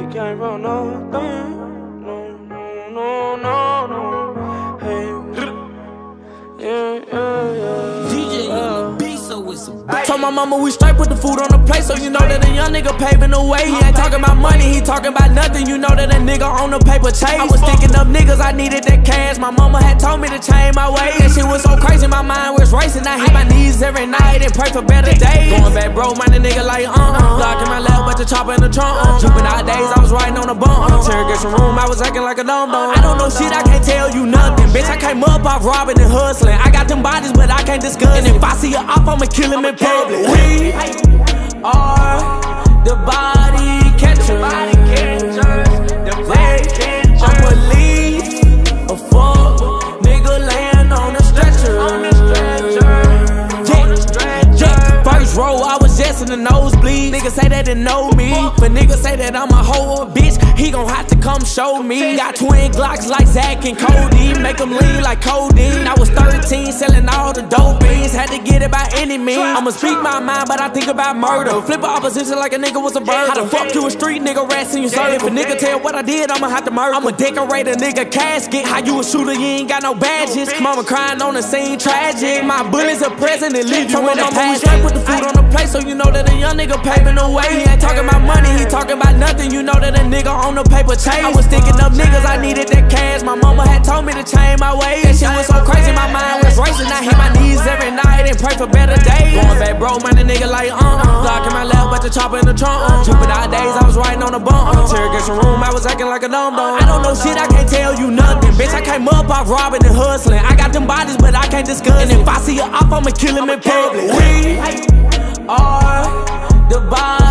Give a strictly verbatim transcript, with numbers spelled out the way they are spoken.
we came from nothing. No, no, no, no. Hey, yeah, yeah, yeah. D J uh, B, so it's a Told my mama we straight, put the food on the plate, so you know that a young nigga paving the way. He ain't talking about money, he talking about nothing. You know that a nigga on the paper chase. I was thinking of niggas, I needed that cash. My mama had told me to change my ways. That shit was so crazy, my mind was racing. I hit my knees every night and pray for better days. Going back broke, man, the nigga like uh-uh. Glock in my lap, but the chopper in the trunk. Uh. Jumping nowadays, I was riding on the bump. Uh. Interrogation room, I was acting like a dum-dum. I don't know shit, I can't tell you nothing. Bitch, I came up off robbing and hustling. I got them bodies, but I can't discuss. And if I see a op, I'ma kill him in public. We are the body catchers. I'ma leave a fuck nigga laying on the stretcher. Yeah, yeah. First row, I was just in the nosebleed. Niggas say they didn't know me, but niggas say that I'm a whole bitch. He gon' have to come show me. Got twin Glocks like Zach and Cody, make them lean like codeine. I was thirteen, selling all the dope beans. Had to get it by any means. I'ma speak my mind, but I think about murder. Flip a opposition like a nigga was a bird. How the fuck you a street nigga rats in your circle? If a nigga tell what I did, I'ma have to murder. I'ma decorate a nigga casket. How you a shooter, you ain't got no badges. Mama crying on the scene, tragic. My bullets are present and leave you in the past. Put the food on the plate, so you know that a young nigga paving the way. He ain't talking about money, he talking about nothing. You know that a nigga on the paper chase. I was thinking of niggas, I needed that cash. My mama had told me to change my ways. That shit was so crazy, my mind was racing. I hit my knees every night and pray for better days. Going back broke, man, the nigga like uh-uh. Glock in my lap, but the chopper in the trunk. Uh. Jumping nowadays, I was riding on the bump. Uh. Interrogation room, I was acting like a dum-dum. I don't know shit, I can't tell you nothing. Bitch, I came up off robbing and hustling. I got them bodies, but I can't discuss. And if I see a op, I'ma kill him in public. We are the body